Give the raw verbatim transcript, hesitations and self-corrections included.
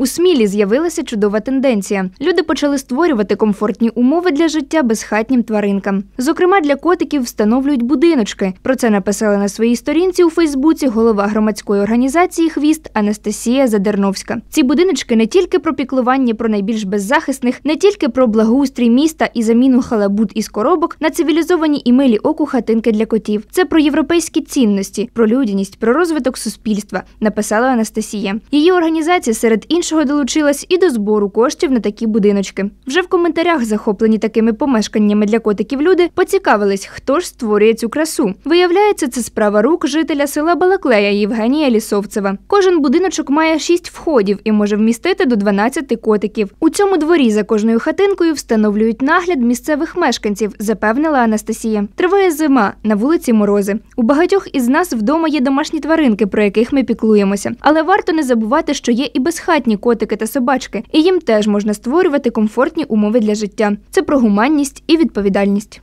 У Смілі з'явилася чудова тенденція. Люди почали створювати комфортні умови для життя безхатнім тваринкам. Зокрема, для котиків встановлюють будиночки. Про це написала на своїй сторінці у Фейсбуці голова громадської організації «Хвіст» Анастасія Задерновська. Ці будиночки не тільки про піклування про найбільш беззахисних, не тільки про благоустрій міста і заміну халабуд із коробок на цивілізовані і милі оку хатинки для котів. Це про європейські цінності, про людяність, про розвиток суспільства, написала Анастасія. Її організація серед іншого долучилась і до збору коштів на такі будиночки. Вже в коментарях, захоплені такими помешканнями для котиків люди, поцікавились, хто ж створює цю красу. Виявляється, це справа рук жителя села Балаклея Євгенія Лісовцева. Кожен будиночок має шість входів і може вмістити до дванадцяти котиків. У цьому дворі за кожною хатинкою встановлюють нагляд місцевих мешканців, запевнила Анастасія. Триває зима, на вулиці морози. У багатьох із нас вдома є домашні тваринки, про яких ми піклуємося. Але варто не забувати, що є і безхатні котики та собачки, і їм теж можна створювати комфортні умови для життя. Це про гуманність і відповідальність.